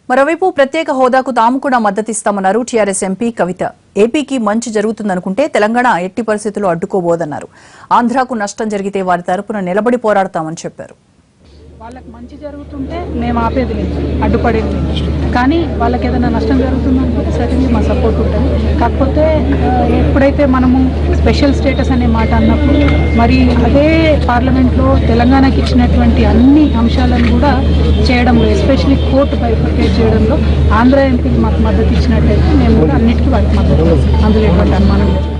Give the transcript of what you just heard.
మరోవైపు ప్రత్యేక హోదాకు తాము కూడా మద్దతిస్తామన్నారు టీఆర్ఎస్ ఎంపీ కవిత. ఏపీకి మంచి జరుగుతుందనుకుంటే తెలంగాణ ఎట్టి పరిస్థితుల్లో అడ్డుకోబోదన్నారు. ఆంధ్రాకు నష్టం జరిగితే వారి తరపున నిలబడి పోరాడతామని చెప్పారు. వాళ్ళకి మంచి జరుగుతుంటే మేము ఆపేది లేదు, అడ్డుపడేది లేదు. కానీ వాళ్ళకి ఏదైనా నష్టం జరుగుతుందనుకుంటే సర్టన్లీ మా సపోర్ట్ ఉంటుంది. కాకపోతే ఎప్పుడైతే మనము స్పెషల్ స్టేటస్ అనే మాట అన్నప్పుడు మరి అదే పార్లమెంట్లో తెలంగాణకి ఇచ్చినటువంటి అన్ని అంశాలను కూడా చేయడంలో, ఎస్పెషల్లీ కోర్టు బైఫర్కేట్ చేయడంలో ఆంధ్ర ఎంపీకి మాకు మద్దతు ఇచ్చినట్టయితే మేము కూడా అన్నిటికీ వాటికి మద్దతు, అందులో ఎటువంటి అనుమానం లేదు.